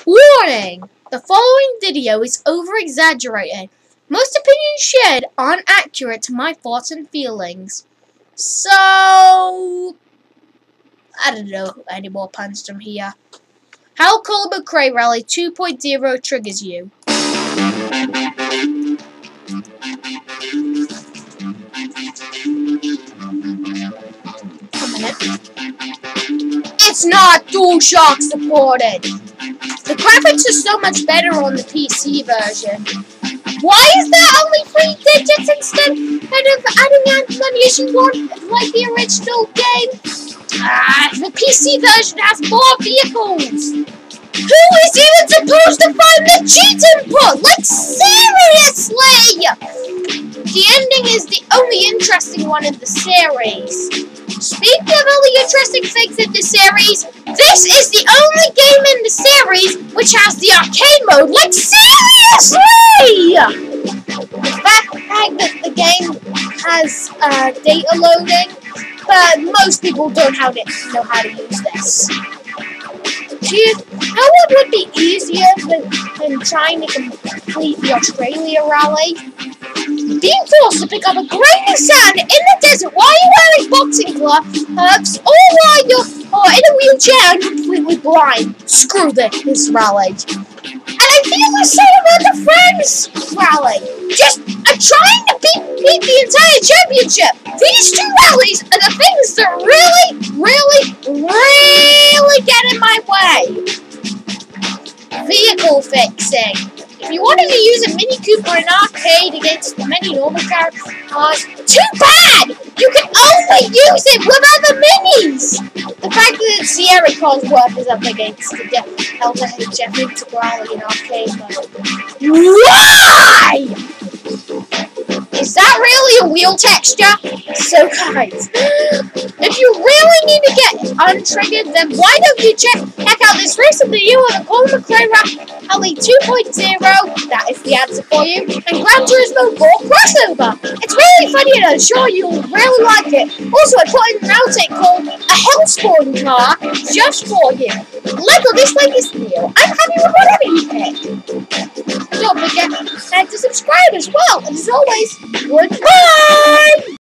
Warning! The following video is over-exaggerated. Most opinions shared aren't accurate to my thoughts and feelings. So, I don't know any more puns from here. How Colin mcrae Rally 2.0 triggers you. A minute. It's not DualShock supported. The graphics are so much better on the PC version. Why is there only 3 digits instead of adding one using one like the original game? The PC version has more vehicles. Who is even supposed to find the cheat input? Like, seriously! The ending is the only interesting one in the series. Speaking of only interesting things in the series, this is the only game in the series which has the arcade mode. Like, seriously! The fact that the game has data loading, but most people don't know how to use this. How it would be easier than trying to complete the Australia rally? Being forced to pick up a grain of sand in the desert while you're wearing boxing gloves, or while you're in a wheelchair and completely blind. Screw this rally. And I feel the same about the Friends rally. Just trying to beat the entire championship. These two rallies are the things that really get in my way. Vehicle fixing. If you wanted to use a Mini Cooper in arcade against many normal cars, too bad! You can only use it with other minis! The fact that Sierra cars work is up against the Delta HF Integrale in arcade mode. Why? Is that really a wheel texture? So guys, if you really need to get untriggered, then why don't you check out this recent video of the Colin mcrae Rally 2.0, that is the answer for you, and Gran Turismo 4 crossover. It's really funny and I'm sure you'll really like it. Also, I put in an outtake called a Hellspawn car just for you. Like or dislike this video. I'm happy with whatever you pick. Don't forget to subscribe as well, and as always, goodbye!